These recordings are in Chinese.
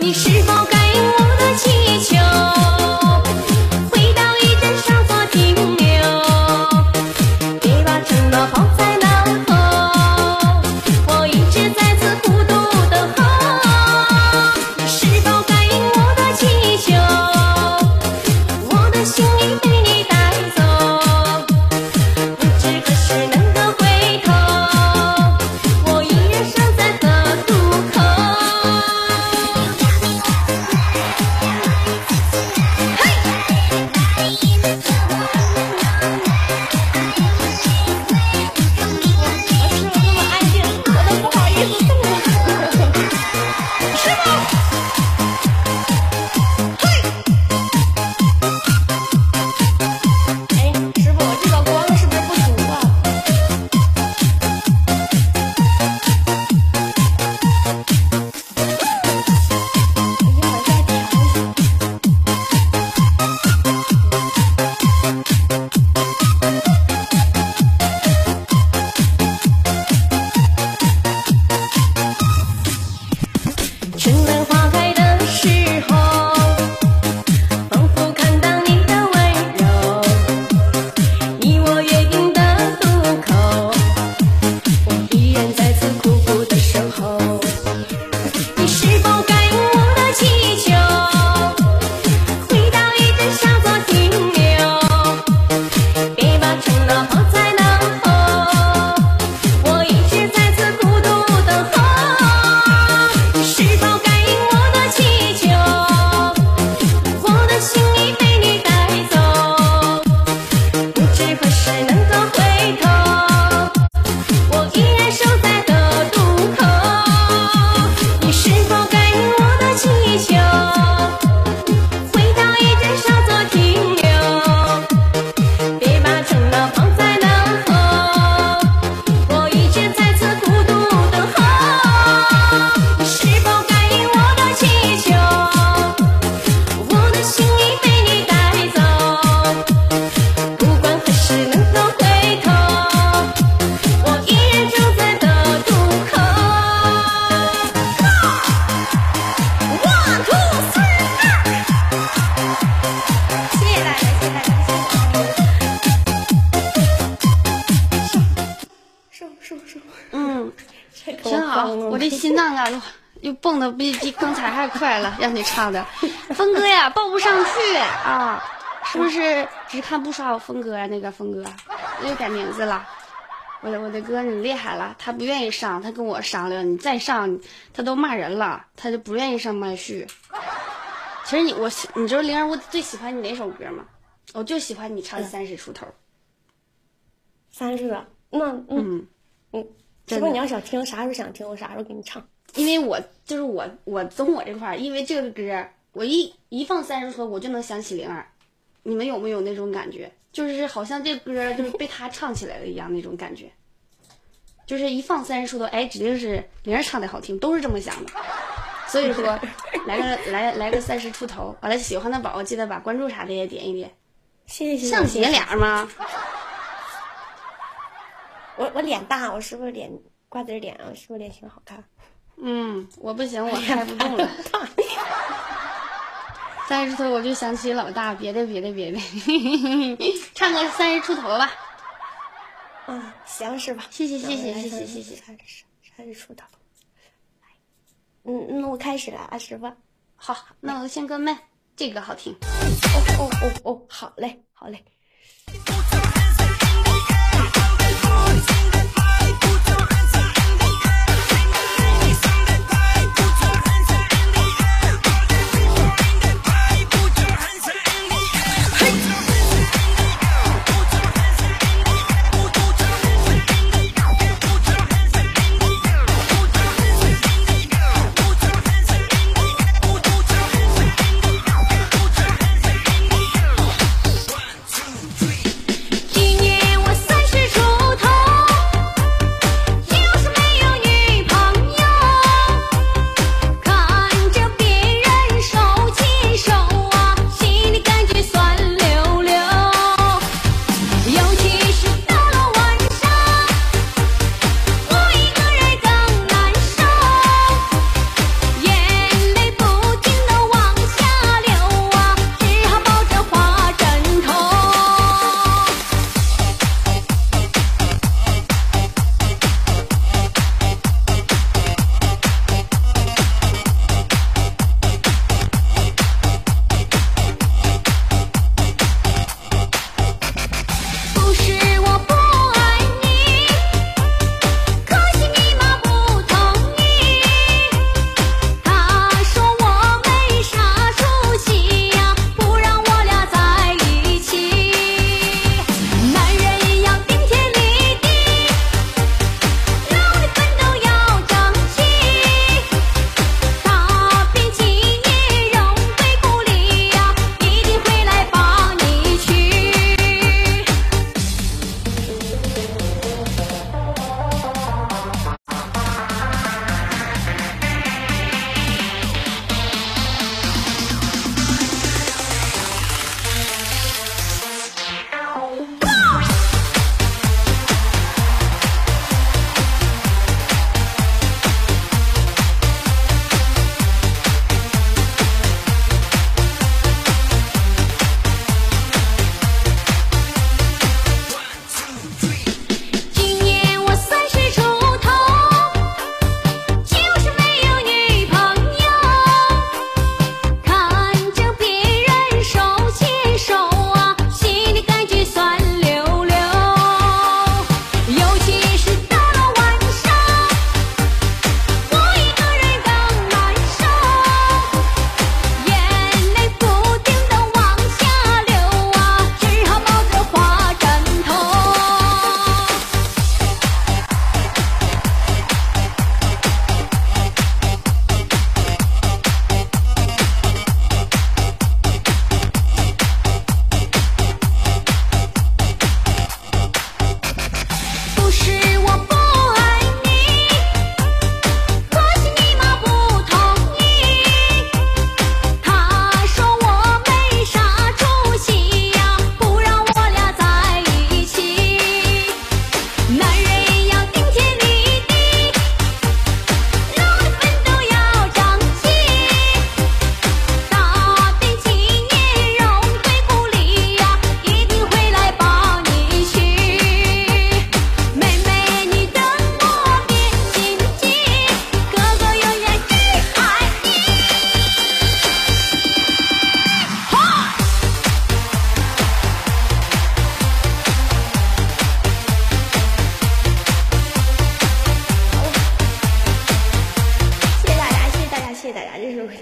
挺好，我这心脏啊又蹦得比刚才还快了，让你唱的，峰哥呀报不上去啊，是不是只看不刷我峰哥呀？那个峰哥又改名字了，我的哥你厉害了，他不愿意上，他跟我商量，你再上他都骂人了，他就不愿意上麦序。其实你知道灵儿我最喜欢你哪首歌吗？我就喜欢你唱30出头。 30，那如果你要想听，啥时候想听，我啥时候给你唱。 因为我从我这块儿，因为这个歌，我一放30出头，我就能想起灵儿。你们有没有那种感觉？就是好像这歌就是被他唱起来了一样那种感觉。就是一放30出头，哎，指定是灵儿唱的好听，都是这么想的。所以说，来个30出头，完了喜欢的宝宝记得把关注啥的也点一点。 谢谢。 像姐俩吗？ 我脸大，我是不是脸瓜子脸啊？是不是脸型好看？ 我不行，我开不动了。30出头我就想起老大，别的，唱个30出头吧。 行是吧？ 谢谢。 30出头。那我开始了啊，师傅。 好，那我先跟麦，这个好听。 好嘞。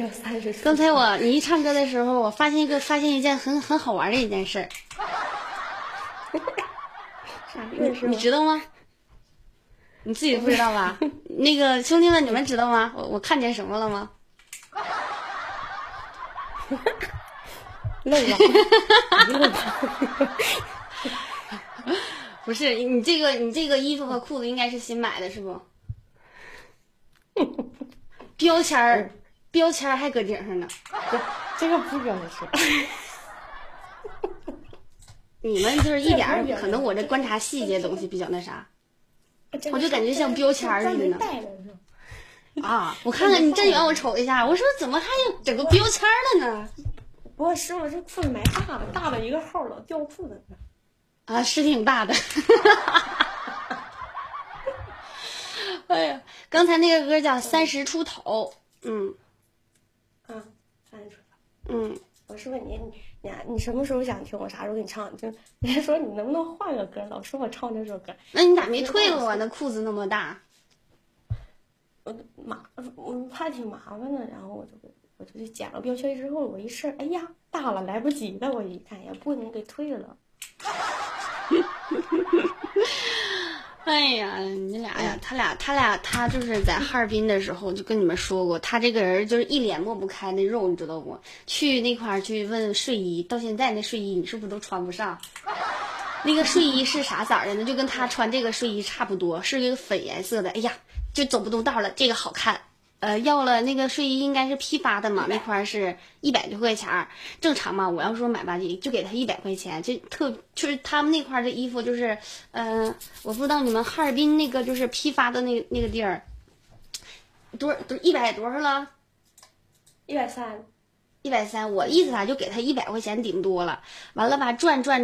有30出。 刚才你一唱歌的时候，我发现一件很好玩的一件事。你知道吗？你自己不知道吧？那个兄弟们，你们知道吗？我看见什么了吗？ 累了， 不是你这个衣服和裤子应该是新买的，是不？标签儿还搁顶上呢。 这个不标签。 你们就是一点儿，可能我这观察细节东西比较那啥，我就感觉像标签似的呢。啊，我看看你真让我瞅一下，我说怎么还有整个标签了呢？ 不是，我这裤子买大的一个号了，掉裤子呢。 啊，是挺大的。哎呀，刚才那个歌叫30出头， 嗯，30出头，我是问你什么时候想听，我啥时候给你唱？就你还说你能不能换个歌，老说我唱这首歌。 那你咋没退过啊？那裤子那么大。 我怕挺麻烦的，然后我就去剪了标签之后，我一试，哎呀，大了来不及了，我一看也不能给退了。 哎呀，你俩呀，他就是在哈尔滨的时候就跟你们说过，他这个人就是一脸抹不开那肉，你知道不？去那块儿去问睡衣，到现在那睡衣你是不是都穿不上？那个睡衣是啥色儿的呢？就跟他穿这个睡衣差不多，是一个粉颜色的。哎呀，就走不动道了，这个好看。要了那个睡衣应该是批发的嘛，那块是100多块钱，正常嘛。我要说买吧就给他100块钱，就是他们那块的衣服就是，我不知道你们哈尔滨那个就是批发的那个地儿，都100多少了？130，我意思就给他100块钱顶多了。完了吧，转，转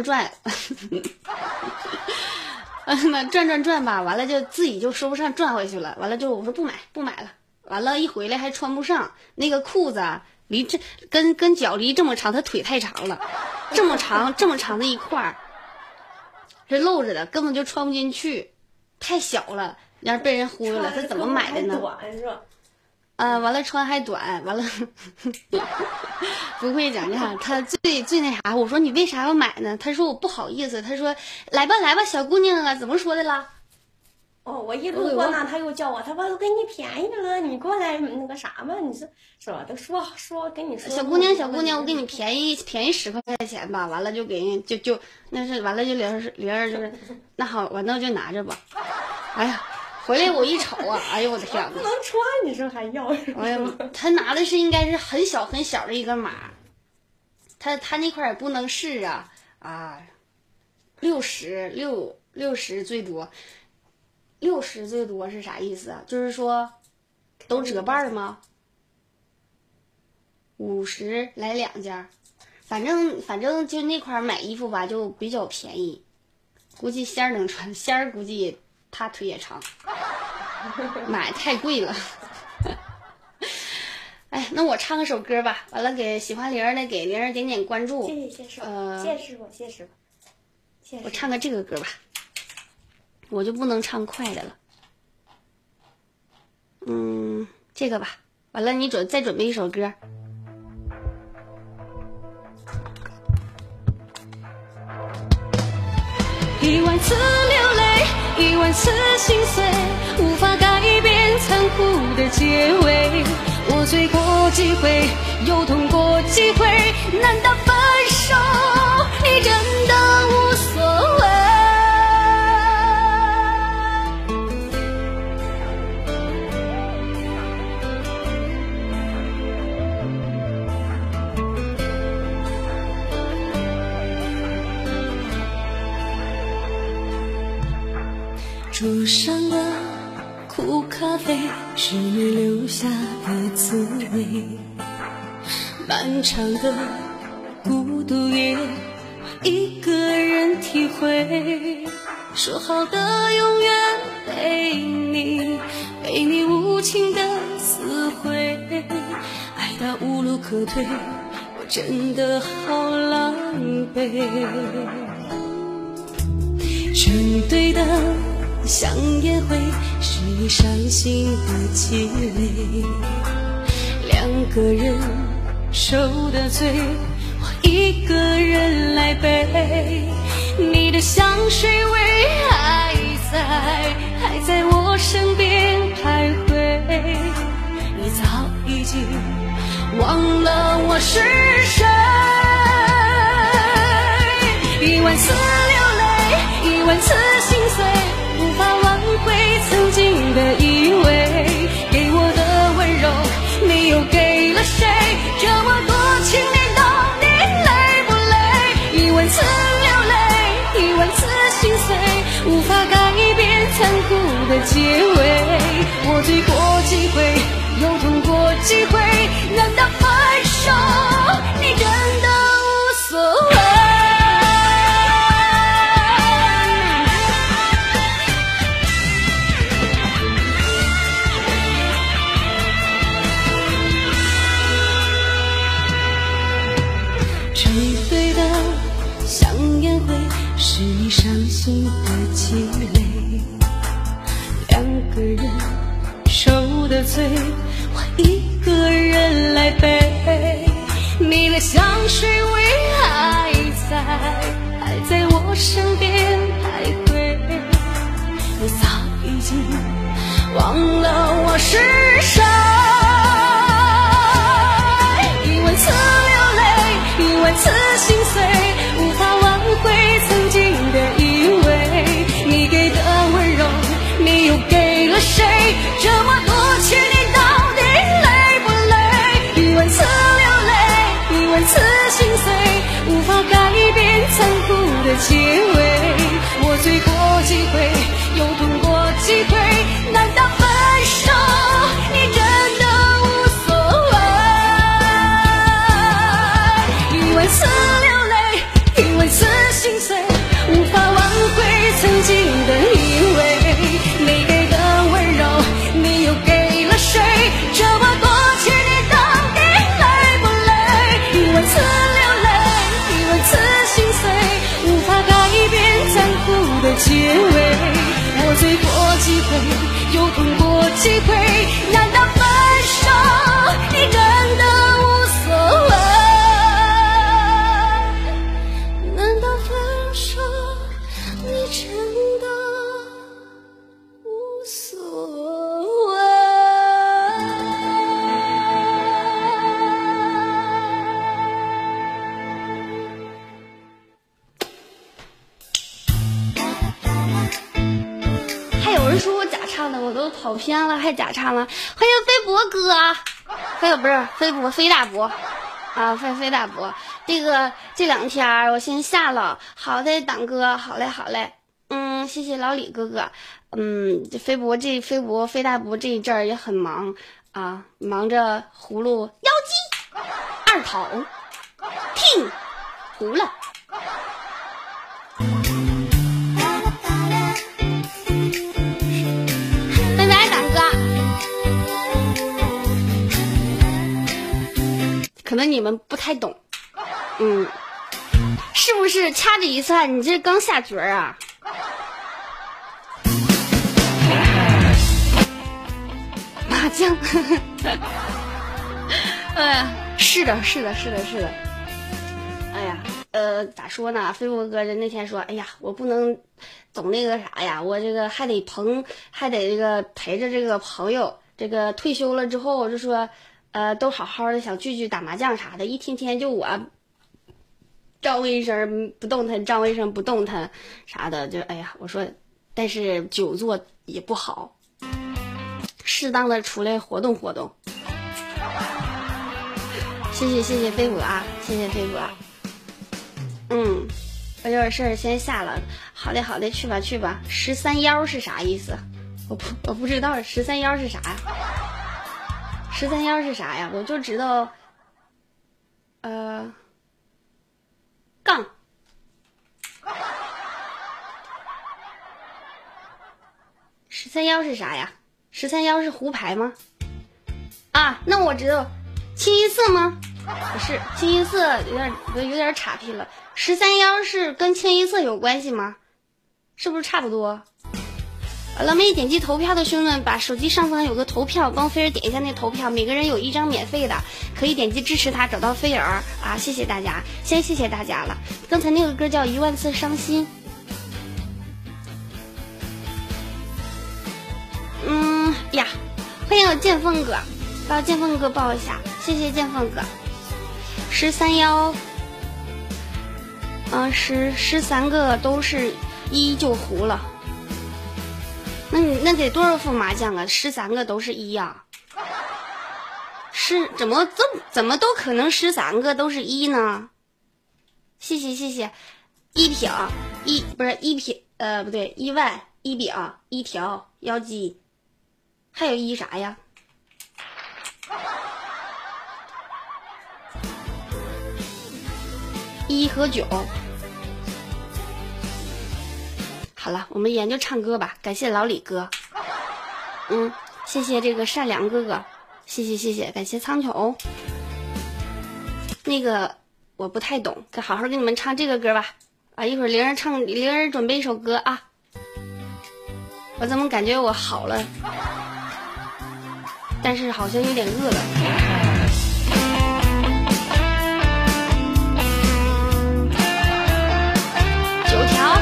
吧，完了就自己就说不上转回去了。完了就我说不买了。完了，一回来还穿不上那个裤子离这跟脚离这么长，他腿太长了，这么长的一块儿是露着的，根本就穿不进去，太小了，让被人忽悠了。他怎么买的呢？完了穿还短，完了不会讲价。他最那啥，我说你为啥要买呢？他说我不好意思，他说来吧，小姑娘啊，怎么说的啦？ 我一路过呢，他又叫我，他说都给你便宜了，你过来那个啥吧，你是吧？都说跟你说。 小姑娘，我给你便宜10块钱吧。完了就给人就那是完了就铃儿就是那好，完了就拿着吧。哎呀，回来我一瞅啊，哎呦我的天， 不能穿，你说还要？ 哎呀妈，他拿的是应该是很小的一个码，他那块也不能试啊，60最多。60最多是啥意思啊？就是说都折半吗？50来2件，反正就那块买衣服吧，就比较便宜。估计仙儿能穿，仙儿估计他腿也长，买太贵了。哎，那我唱个首歌吧。完了，给喜欢玲儿的给玲儿点关注。 谢谢师傅。 我唱个这个歌吧。我就不能唱快的了，这个吧。完了，你再准备一首歌。 1万次流泪，1万次心碎，无法改变残酷的结尾。我醉过几回，又痛过几回，难道分手你真的无所谓？桌上的苦咖啡是你留下的滋味，漫长的孤独也一个人体会。说好的永远陪你无情的撕毁，爱到无路可退，我真的好狼狈。成对的像烟灰，是你伤心的气味。2 个人受的罪，我一个人来背。你的香水味还在我身边徘徊，你早已经忘了我是谁。一万次流泪，一万次心碎，无法挽回曾经的以为。给我的温柔你又给了谁？这么多情你到底累不累？一万次流泪，一万次心碎，无法改变残酷的结尾。我醉过几回，又痛过几回，难道分手你真的无所谓？吹飞的像烟灰，是你伤心的积累。两个人受的罪，我一个人来背。你的香水味还在我身边徘徊。你早已经忘了我是谁。一万次流泪，一万次心碎，无法挽回曾经的以为。你给的温柔你又给了谁？这么多情你到底累不累？一万次流泪，一万次心碎，无法改变残酷的结尾。我醉过几回，又痛过几回，难道分手你真的无所谓？一万次流泪，一万次心碎，无法挽回曾经的以为。你给的温柔你又给了谁？这么多情你到底累不累？一万次流泪，一万次心碎，无法改变残酷的结尾。我醉过几回，又痛过几回，难道分手你真的无所谓？难道分手你真的无所谓？ 还有人说我假唱的，我都跑偏了，还假唱了。欢迎飞博哥，不是飞大伯啊，飞大伯。这两天我先下了。好的，党哥，好嘞。谢谢老李哥哥。这飞大伯这一阵儿也很忙啊，忙着葫芦妖姬二讨听糊了。拜拜，党哥。可能你们不太懂，是不是掐指一算，你这刚下角啊？麻将，哎呀，是的。哎呀，咋说呢？飞博哥那天说，哎呀，我不能总那个啥呀，我这个还得这个陪着这个朋友，这个退休了之后就说，都好好的想聚打麻将啥的，一天天就我张卫生不动弹啥的，就哎呀，我说，但是久坐也不好，适当的出来活动活动。谢谢飞博啊，谢谢飞博。我有点事儿先下了。好的，去吧。13幺是啥意思？我不知道13幺是啥呀？13幺是啥呀？我就知道，杠。13幺是啥呀？13幺是胡牌吗？啊，那我知道，清一色吗？不是，清一色有点岔劈了。13幺是跟清一色有关系吗？是不是差不多？ 好了，没点击投票的兄弟们，把手机上方有个投票，帮菲儿点一下那投票，每个人有1张免费的，可以点击支持他，找到菲儿啊！谢谢大家，先谢谢大家了。刚才那个歌叫《10000次伤心》。呀，欢迎我剑锋哥，把剑锋哥抱一下，谢谢剑锋哥。131，13个都是1就糊了。那得多少副麻将啊？13个都是1呀？怎么都可能13个都是1呢？谢谢，1票不是1票不对，1万1表1条1鸡，还有1啥呀？1和9。好了，我们研究唱歌吧。感谢老李哥，谢谢这个善良哥哥，谢谢，感谢苍穹。那个我不太懂，好好给你们唱这个歌吧。一会儿灵儿准备一首歌啊。我怎么感觉我好了，但是好像有点饿了。9条。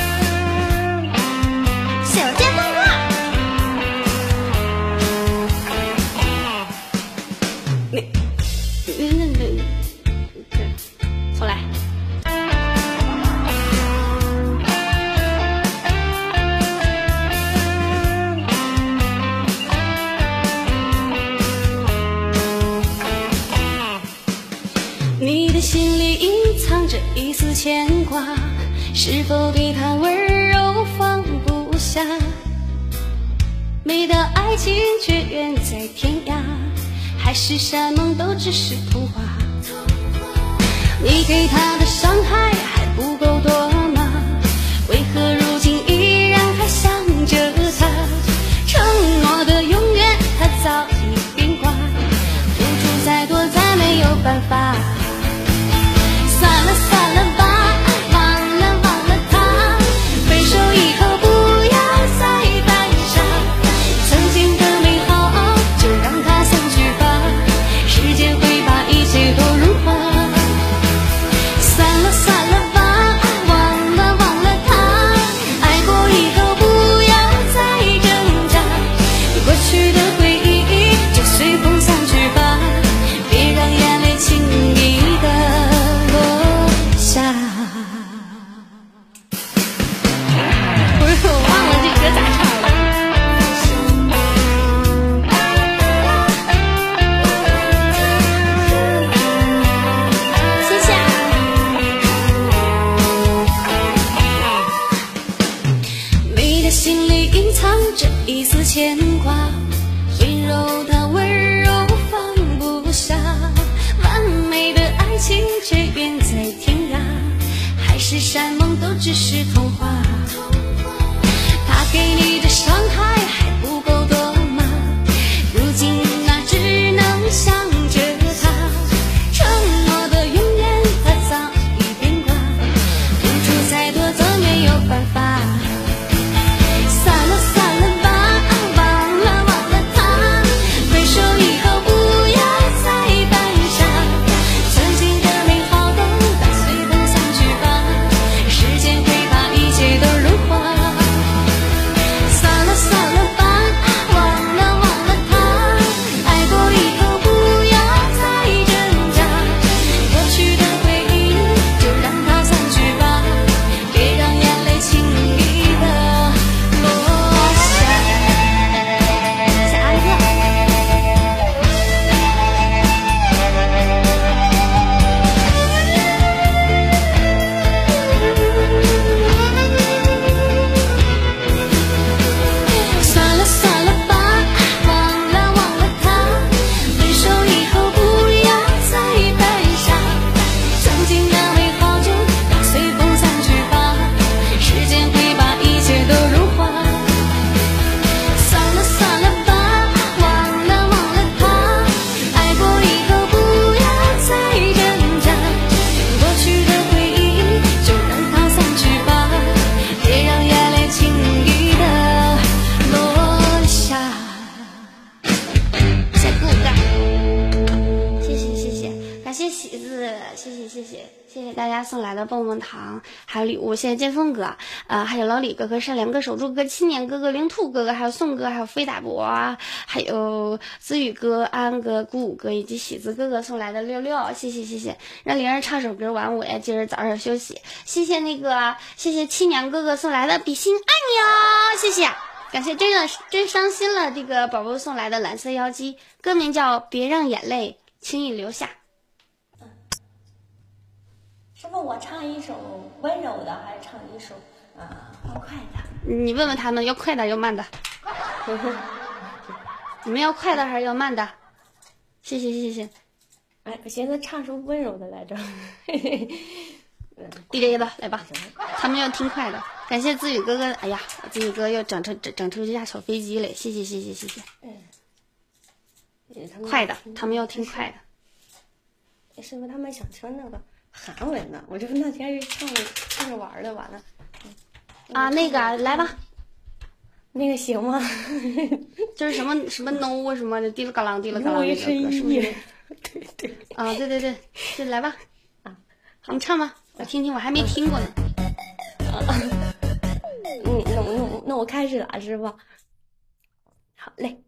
重来。 你的心里隐藏着一丝牵挂，是否对他温柔放不下？美的爱情却远在天涯，海誓山盟都只是童话。你给他的伤害还不够多吗？为何如今依然还想着他？承诺的永远他早已变卦，付出再多再没有办法。算了吧，忘了他，分手以后不要再犯傻，曾经的美好就让它散去吧，时间会把一切都融化。算了吧，忘了他，爱过以后不要再挣扎，过去的回忆就随风散去吧，别让眼泪轻易的落下。 不是，我忘了这歌咋唱了。谢谢。 你的心里隐藏着一丝牵挂，温柔的温柔放不下，完美的爱情却远在天涯，海誓山盟都只是童话。他给你的伤害还不够多吗？如今那只能想着他，承诺的永远他早已变卦，付出再多都没有办法。算了吧，忘了他，分手以后不要再犯傻，曾经的美好都当随风散去吧，时间会把一切都谢喜子，谢谢大家送来的棒棒糖还有礼物，谢谢剑锋哥，还有老李哥哥、善良哥、守住哥、青年哥哥、灵兔哥哥，还有宋哥，还有飞打伯，还有子宇哥、安哥、鼓舞哥以及喜子哥哥送来的66，谢谢，让灵儿唱首歌完我呀，今儿早点休息。谢谢青年哥哥送来的比心爱你哦，谢谢。感谢真伤心了这个宝宝送来的蓝色妖姬，歌名叫别让眼泪轻易流下。 师傅，我唱一首温柔的，还是唱一首欢快的？ 你问问他们要快的要慢的。你们要快的还是要慢的？谢谢。 哎，我寻思唱首温柔的来着。 DJ 的来吧，他们要听快的。感谢子宇哥哥，哎呀，子宇哥又整出一架小飞机来，谢谢。快的，他们要听快的。师傅他们想听那个韩文的，我就那天唱着玩的，完了。 那个来吧， 那个行吗？ 就是什么 no 什么的，滴了嘎啷滴了嘎啷， 是不是？对。 对，就来吧。你唱吧，我听听，我还没听过呢。 那我开始了，师傅。好嘞。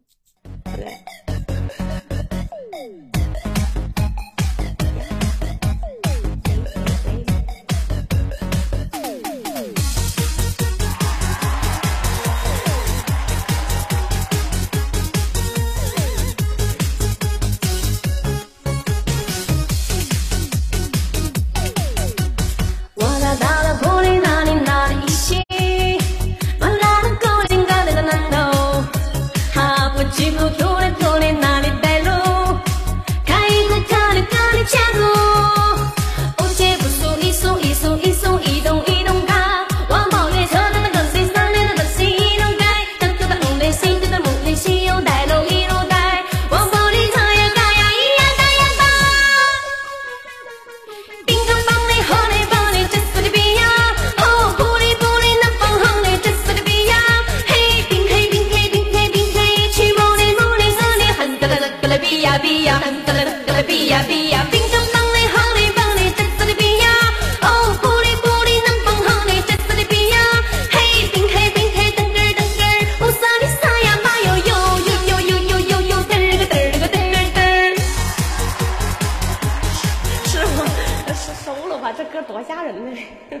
这歌多吓人呢！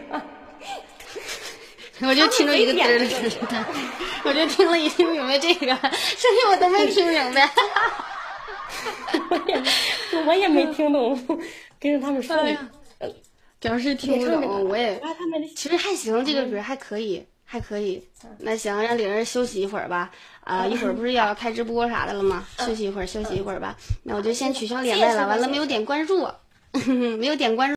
我就听着一个嘚儿，我就听了一听明白这个，剩下我都没听明白。 我也没听懂，跟着他们说。 主要是听不懂，我也其实还行，这个歌还可以。那行，让玲儿休息一会儿吧。一会儿不是要开直播啥的了吗？休息一会儿吧。那我就先取消连麦了。完了没有点关注，没有点关注。